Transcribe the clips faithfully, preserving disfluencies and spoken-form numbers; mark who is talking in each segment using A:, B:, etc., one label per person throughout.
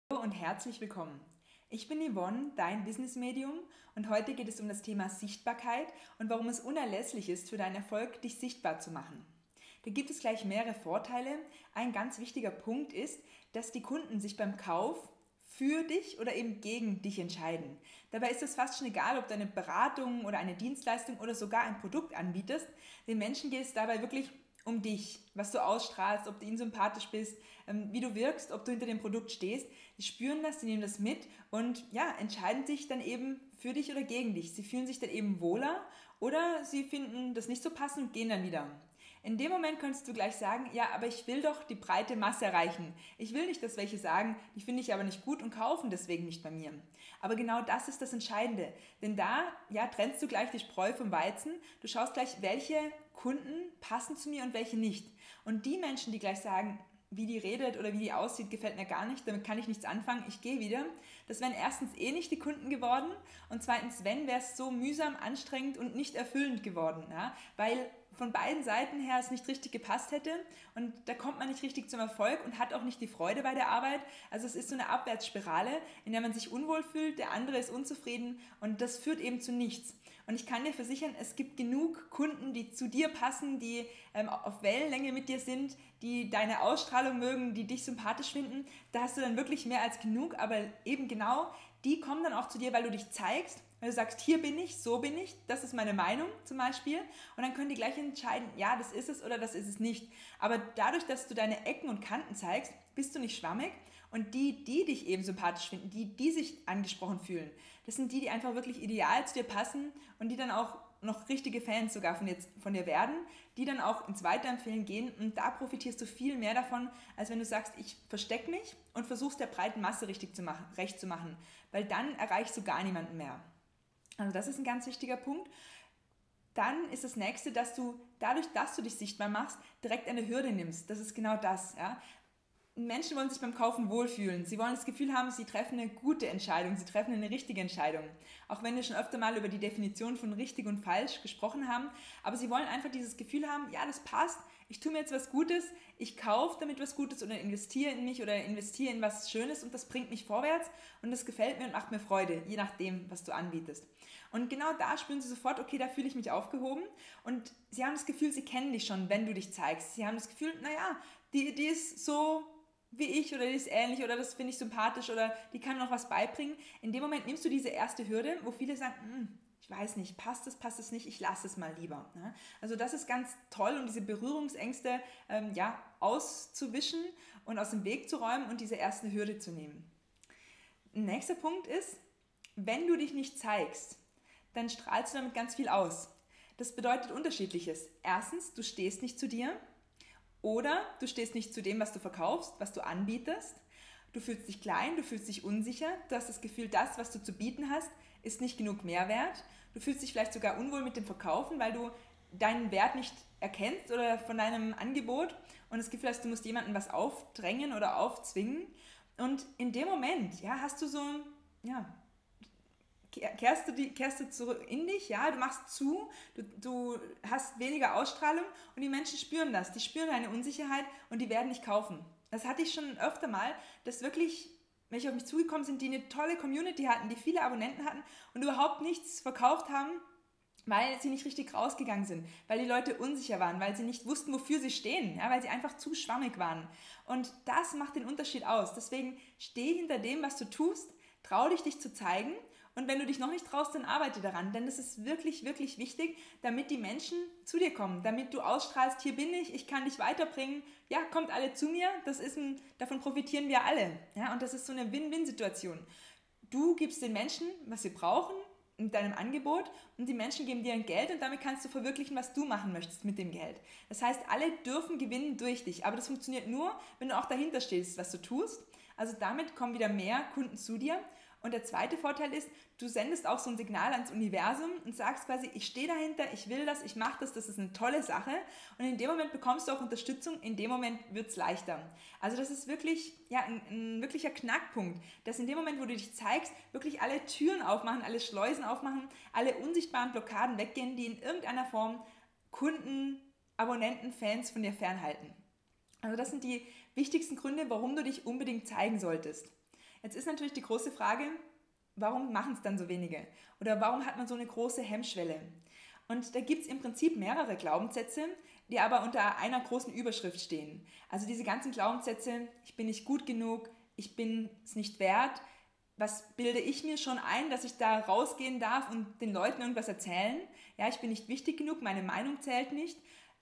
A: Hallo und herzlich willkommen. Ich bin Yvonne, dein Business-Medium, und heute geht es um das Thema Sichtbarkeit und warum es unerlässlich ist für deinen Erfolg, dich sichtbar zu machen. Da gibt es gleich mehrere Vorteile. Ein ganz wichtiger Punkt ist, dass die Kunden sich beim Kauf für dich oder eben gegen dich entscheiden. Dabei ist es fast schon egal, ob du eine Beratung oder eine Dienstleistung oder sogar ein Produkt anbietest. Den Menschen geht es dabei wirklich um dich, was du ausstrahlst, ob du ihnen sympathisch bist, wie du wirkst, ob du hinter dem Produkt stehst. Die spüren das, die nehmen das mit und ja, entscheiden sich dann eben für dich oder gegen dich. Sie fühlen sich dann eben wohler oder sie finden das nicht so passend und gehen dann wieder. In dem Moment könntest du gleich sagen, ja, aber ich will doch die breite Masse erreichen. Ich will nicht, dass welche sagen, die finde ich aber nicht gut und kaufen deswegen nicht bei mir. Aber genau das ist das Entscheidende. Denn da ja, trennst du gleich die Spreu vom Weizen. Du schaust gleich, welche Kunden passen zu mir und welche nicht. Und die Menschen, die gleich sagen, wie die redet oder wie die aussieht, gefällt mir gar nicht, damit kann ich nichts anfangen, ich gehe wieder. Das wären erstens eh nicht die Kunden geworden und zweitens, wenn, wäre es so mühsam, anstrengend und nicht erfüllend geworden, ja? Weil von beiden Seiten her es nicht richtig gepasst hätte und da kommt man nicht richtig zum Erfolg und hat auch nicht die Freude bei der Arbeit. Also es ist so eine Abwärtsspirale, in der man sich unwohl fühlt, der andere ist unzufrieden und das führt eben zu nichts. Und ich kann dir versichern, es gibt genug Kunden, die zu dir passen, die ähm, auf Wellenlänge mit dir sind, die deine Ausstrahlung mögen, die dich sympathisch finden. Da hast du dann wirklich mehr als genug, aber eben genau, die kommen dann auch zu dir, weil du dich zeigst, weil du sagst, hier bin ich, so bin ich, das ist meine Meinung zum Beispiel. Und dann können die gleich entscheiden, ja, das ist es oder das ist es nicht. Aber dadurch, dass du deine Ecken und Kanten zeigst, bist du nicht schwammig. Und die, die dich eben sympathisch finden, die, die sich angesprochen fühlen, das sind die, die einfach wirklich ideal zu dir passen und die dann auch noch richtige Fans sogar von dir, von dir werden, die dann auch ins Weiterempfehlen gehen und da profitierst du viel mehr davon, als wenn du sagst, ich verstecke mich und versuchst der breiten Masse richtig zu machen, recht zu machen, weil dann erreichst du gar niemanden mehr. Also das ist ein ganz wichtiger Punkt. Dann ist das nächste, dass du dadurch, dass du dich sichtbar machst, direkt eine Hürde nimmst. Das ist genau das. Ja? Menschen wollen sich beim Kaufen wohlfühlen. Sie wollen das Gefühl haben, sie treffen eine gute Entscheidung, sie treffen eine richtige Entscheidung. Auch wenn wir schon öfter mal über die Definition von richtig und falsch gesprochen haben. Aber sie wollen einfach dieses Gefühl haben, ja, das passt, ich tue mir jetzt was Gutes, ich kaufe damit was Gutes oder investiere in mich oder investiere in was Schönes und das bringt mich vorwärts und das gefällt mir und macht mir Freude, je nachdem, was du anbietest. Und genau da spüren sie sofort, okay, da fühle ich mich aufgehoben und sie haben das Gefühl, sie kennen dich schon, wenn du dich zeigst. Sie haben das Gefühl, naja, die, die ist so wie ich oder die ist ähnlich oder das finde ich sympathisch oder die kann noch was beibringen. In dem Moment nimmst du diese erste Hürde, wo viele sagen, hm, ich weiß nicht, passt es, passt es nicht, ich lasse es mal lieber. Also das ist ganz toll, um diese Berührungsängste ähm, ja, auszuwischen und aus dem Weg zu räumen und diese erste Hürde zu nehmen. Nächster Punkt ist, wenn du dich nicht zeigst, dann strahlst du damit ganz viel aus. Das bedeutet Unterschiedliches. Erstens, du stehst nicht zu dir. Oder du stehst nicht zu dem, was du verkaufst, was du anbietest. Du fühlst dich klein, du fühlst dich unsicher. Du hast das Gefühl, das, was du zu bieten hast, ist nicht genug Mehrwert. Du fühlst dich vielleicht sogar unwohl mit dem Verkaufen, weil du deinen Wert nicht erkennst oder von deinem Angebot und das Gefühl hast, du musst jemandem was aufdrängen oder aufzwingen. Und in dem Moment ja, hast du so, ja, kehrst du, die, kehrst du zurück in dich, ja, du machst zu, du, du hast weniger Ausstrahlung und die Menschen spüren das, die spüren deine Unsicherheit und die werden nicht kaufen. Das hatte ich schon öfter mal, dass wirklich welche auf mich zugekommen sind, die eine tolle Community hatten, die viele Abonnenten hatten und überhaupt nichts verkauft haben, weil sie nicht richtig rausgegangen sind, weil die Leute unsicher waren, weil sie nicht wussten, wofür sie stehen, ja, weil sie einfach zu schwammig waren. Und das macht den Unterschied aus. Deswegen steh hinter dem, was du tust, trau dich, dich zu zeigen. Und wenn du dich noch nicht traust, dann arbeite daran, denn das ist wirklich, wirklich wichtig, damit die Menschen zu dir kommen, damit du ausstrahlst, hier bin ich, ich kann dich weiterbringen, ja, kommt alle zu mir, das ist ein, davon profitieren wir alle. Ja, und das ist so eine Win-Win-Situation. Du gibst den Menschen, was sie brauchen, in deinem Angebot und die Menschen geben dir ein Geld und damit kannst du verwirklichen, was du machen möchtest mit dem Geld. Das heißt, alle dürfen gewinnen durch dich, aber das funktioniert nur, wenn du auch dahinter stehst, was du tust. Also damit kommen wieder mehr Kunden zu dir. Und der zweite Vorteil ist, du sendest auch so ein Signal ans Universum und sagst quasi, ich stehe dahinter, ich will das, ich mache das, das ist eine tolle Sache. Und in dem Moment bekommst du auch Unterstützung, in dem Moment wird es leichter. Also das ist wirklich ja, ein, ein wirklicher Knackpunkt, dass in dem Moment, wo du dich zeigst, wirklich alle Türen aufmachen, alle Schleusen aufmachen, alle unsichtbaren Blockaden weggehen, die in irgendeiner Form Kunden, Abonnenten, Fans von dir fernhalten. Also das sind die wichtigsten Gründe, warum du dich unbedingt zeigen solltest. Jetzt ist natürlich die große Frage, warum machen es dann so wenige? Oder warum hat man so eine große Hemmschwelle? Und da gibt es im Prinzip mehrere Glaubenssätze, die aber unter einer großen Überschrift stehen. Also diese ganzen Glaubenssätze, ich bin nicht gut genug, ich bin es nicht wert, was bilde ich mir schon ein, dass ich da rausgehen darf und den Leuten irgendwas erzählen? Ja, ich bin nicht wichtig genug, meine Meinung zählt nicht.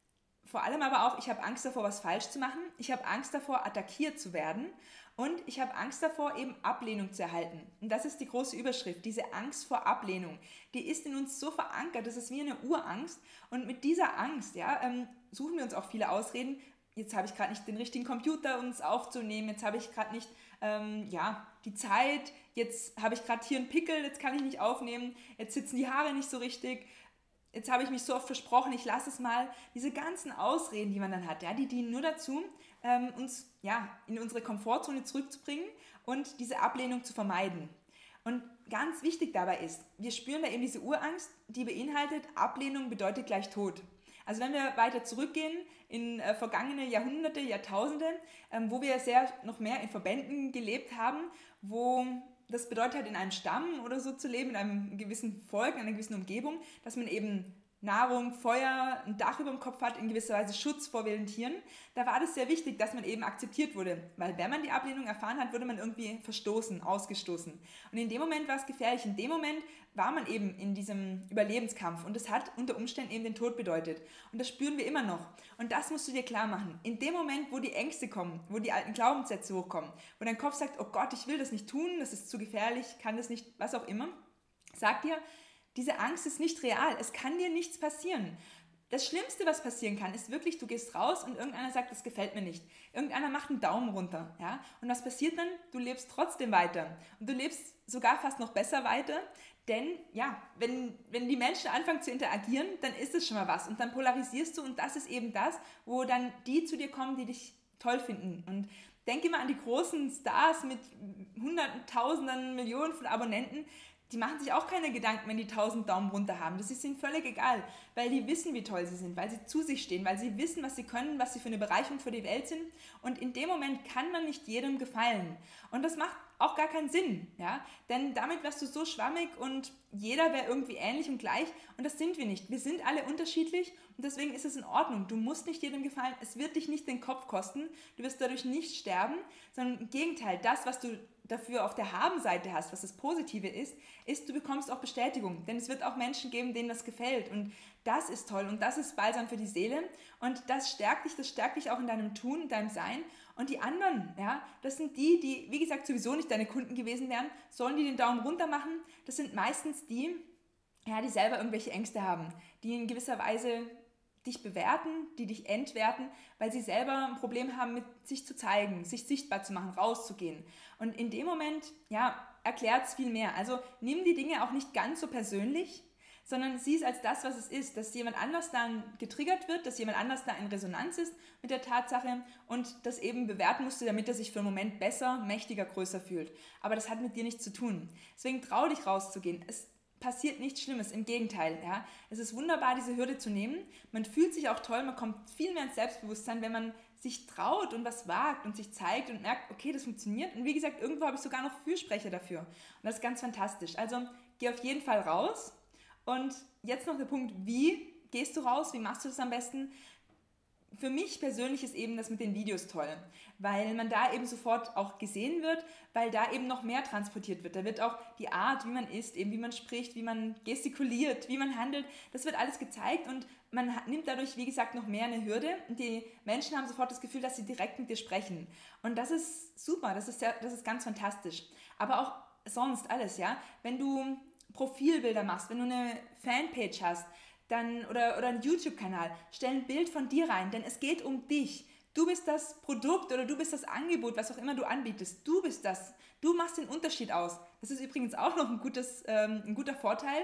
A: Vor allem aber auch, ich habe Angst davor, was falsch zu machen. Ich habe Angst davor, attackiert zu werden. Und ich habe Angst davor, eben Ablehnung zu erhalten. Und das ist die große Überschrift, diese Angst vor Ablehnung. Die ist in uns so verankert, das ist wie eine Urangst. Und mit dieser Angst ja, ähm, suchen wir uns auch viele Ausreden. Jetzt habe ich gerade nicht den richtigen Computer, um es aufzunehmen. Jetzt habe ich gerade nicht ähm, ja, die Zeit. Jetzt habe ich gerade hier einen Pickel, jetzt kann ich nicht aufnehmen. Jetzt sitzen die Haare nicht so richtig. Jetzt habe ich mich so oft versprochen, ich lasse es mal. Diese ganzen Ausreden, die man dann hat, ja, die dienen nur dazu, ähm, uns ja, in unsere Komfortzone zurückzubringen und diese Ablehnung zu vermeiden. Und ganz wichtig dabei ist, wir spüren da eben diese Urangst, die beinhaltet, Ablehnung bedeutet gleich Tod. Also wenn wir weiter zurückgehen in äh, vergangene Jahrhunderte, Jahrtausende, ähm, wo wir sehr noch mehr in Verbänden gelebt haben, wo das bedeutet halt in einem Stamm oder so zu leben, in einem gewissen Volk, in einer gewissen Umgebung, dass man eben Nahrung, Feuer, ein Dach über dem Kopf hat, in gewisser Weise Schutz vor wilden Tieren. Da war das sehr wichtig, dass man eben akzeptiert wurde, weil wenn man die Ablehnung erfahren hat, wurde man irgendwie verstoßen, ausgestoßen. Und in dem Moment war es gefährlich, in dem Moment war man eben in diesem Überlebenskampf und das hat unter Umständen eben den Tod bedeutet. Und das spüren wir immer noch. Und das musst du dir klar machen. In dem Moment, wo die Ängste kommen, wo die alten Glaubenssätze hochkommen, wo dein Kopf sagt, oh Gott, ich will das nicht tun, das ist zu gefährlich, kann das nicht, was auch immer, sag dir, diese Angst ist nicht real, es kann dir nichts passieren. Das Schlimmste, was passieren kann, ist wirklich, du gehst raus und irgendeiner sagt, das gefällt mir nicht. Irgendeiner macht einen Daumen runter. Ja? Und was passiert dann? Du lebst trotzdem weiter. Und du lebst sogar fast noch besser weiter, denn ja, wenn, wenn die Menschen anfangen zu interagieren, dann ist es schon mal was. Und dann polarisierst du und das ist eben das, wo dann die zu dir kommen, die dich toll finden. Und denke mal an die großen Stars mit Hunderten, Tausenden, Millionen von Abonnenten. Die machen sich auch keine Gedanken, wenn die tausend Daumen runter haben. Das ist ihnen völlig egal, weil die wissen, wie toll sie sind, weil sie zu sich stehen, weil sie wissen, was sie können, was sie für eine Bereicherung für die Welt sind. Und in dem Moment kann man nicht jedem gefallen. Und das macht auch gar keinen Sinn, ja? Denn damit wärst du so schwammig und jeder wäre irgendwie ähnlich und gleich. Und das sind wir nicht. Wir sind alle unterschiedlich und deswegen ist es in Ordnung. Du musst nicht jedem gefallen. Es wird dich nicht den Kopf kosten. Du wirst dadurch nicht sterben, sondern im Gegenteil, das, was du dafür auf der Habenseite hast, was das Positive ist, ist, du bekommst auch Bestätigung. Denn es wird auch Menschen geben, denen das gefällt. Und das ist toll und das ist balsam für die Seele. Und das stärkt dich, das stärkt dich auch in deinem Tun, in deinem Sein. Und die anderen, ja, das sind die, die, wie gesagt, sowieso nicht deine Kunden gewesen wären, sollen die den Daumen runter machen. Das sind meistens die, ja, die selber irgendwelche Ängste haben, die in gewisser Weise dich bewerten, die dich entwerten, weil sie selber ein Problem haben, mit sich zu zeigen, sich sichtbar zu machen, rauszugehen. Und in dem Moment, ja, erklärt es viel mehr. Also nimm die Dinge auch nicht ganz so persönlich, sondern sieh es als das, was es ist, dass jemand anders dann getriggert wird, dass jemand anders da in Resonanz ist mit der Tatsache und das eben bewerten musst du, damit er sich für einen Moment besser, mächtiger, größer fühlt. Aber das hat mit dir nichts zu tun. Deswegen trau dich rauszugehen. Es passiert nichts Schlimmes, im Gegenteil. Ja. Es ist wunderbar, diese Hürde zu nehmen. Man fühlt sich auch toll, man kommt viel mehr ins Selbstbewusstsein, wenn man sich traut und was wagt und sich zeigt und merkt, okay, das funktioniert. Und wie gesagt, irgendwo habe ich sogar noch Fürsprecher dafür. Und das ist ganz fantastisch. Also geh auf jeden Fall raus. Und jetzt noch der Punkt, wie gehst du raus, wie machst du das am besten? Für mich persönlich ist eben das mit den Videos toll, weil man da eben sofort auch gesehen wird, weil da eben noch mehr transportiert wird. Da wird auch die Art, wie man ist, eben wie man spricht, wie man gestikuliert, wie man handelt, das wird alles gezeigt und man nimmt dadurch, wie gesagt, noch mehr eine Hürde und die Menschen haben sofort das Gefühl, dass sie direkt mit dir sprechen. Und das ist super, das ist, sehr, das ist ganz fantastisch. Aber auch sonst alles, ja, wenn du Profilbilder machst, wenn du eine Fanpage hast, dann, oder, oder einen YouTube-Kanal, stell ein Bild von dir rein, denn es geht um dich. Du bist das Produkt oder du bist das Angebot, was auch immer du anbietest. Du bist das. Du machst den Unterschied aus. Das ist übrigens auch noch ein, gutes, ähm, ein guter Vorteil.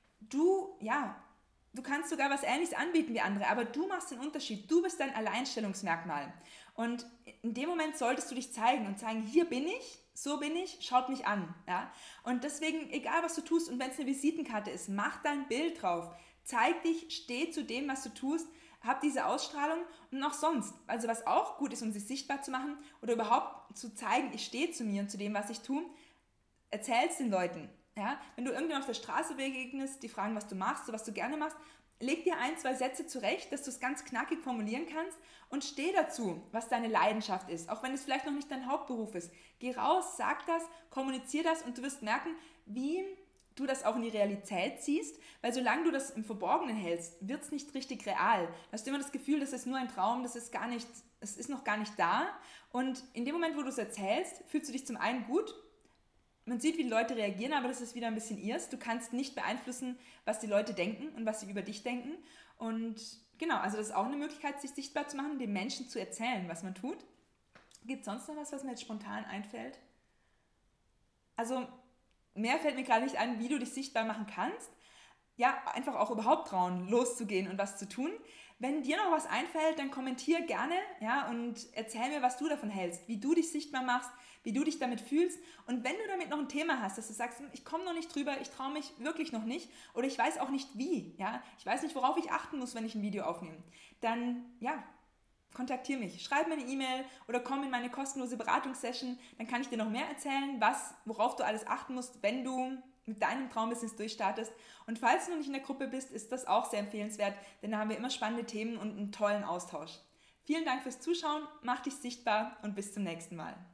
A: Du, ja, du kannst sogar was Ähnliches anbieten wie andere, aber du machst den Unterschied. Du bist dein Alleinstellungsmerkmal. Und in dem Moment solltest du dich zeigen und zeigen, hier bin ich, so bin ich, schaut mich an. Ja? Und deswegen, egal was du tust und wenn es eine Visitenkarte ist, mach dein Bild drauf. Zeig dich, steh zu dem, was du tust. hab diese Ausstrahlung und auch sonst. Also was auch gut ist, um sich sichtbar zu machen oder überhaupt zu zeigen, ich stehe zu mir und zu dem, was ich tue, erzähl's den Leuten. Ja? Wenn du irgendwann auf der Straße begegnest, die fragen, was du machst, so was du gerne machst, leg dir ein, zwei Sätze zurecht, dass du es ganz knackig formulieren kannst und steh dazu, was deine Leidenschaft ist, auch wenn es vielleicht noch nicht dein Hauptberuf ist. Geh raus, sag das, kommunizier das und du wirst merken, wie du das auch in die Realität ziehst, weil solange du das im Verborgenen hältst, wird es nicht richtig real. Du hast immer das Gefühl, das ist nur ein Traum, das ist gar nicht, es ist noch gar nicht da und in dem Moment, wo du es erzählst, fühlst du dich zum einen gut. Man sieht, wie die Leute reagieren, aber das ist wieder ein bisschen ihrs. Du kannst nicht beeinflussen, was die Leute denken und was sie über dich denken. Und genau, also das ist auch eine Möglichkeit, sich sichtbar zu machen, den Menschen zu erzählen, was man tut. Gibt es sonst noch was, was mir jetzt spontan einfällt? Also mehr fällt mir gerade nicht ein, wie du dich sichtbar machen kannst. Ja, einfach auch überhaupt trauen, loszugehen und was zu tun. Wenn dir noch was einfällt, dann kommentier gerne, ja, und erzähl mir, was du davon hältst, wie du dich sichtbar machst, wie du dich damit fühlst. Und wenn du damit noch ein Thema hast, dass du sagst, ich komme noch nicht drüber, ich traue mich wirklich noch nicht oder ich weiß auch nicht wie, ja, ich weiß nicht, worauf ich achten muss, wenn ich ein Video aufnehme, dann, ja, kontaktier mich, schreib mir eine E-Mail oder komm in meine kostenlose Beratungssession, dann kann ich dir noch mehr erzählen, was, worauf du alles achten musst, wenn du mit deinem Traumbusiness durchstartest. Und falls du noch nicht in der Gruppe bist, ist das auch sehr empfehlenswert, denn da haben wir immer spannende Themen und einen tollen Austausch. Vielen Dank fürs Zuschauen, mach dich sichtbar und bis zum nächsten Mal.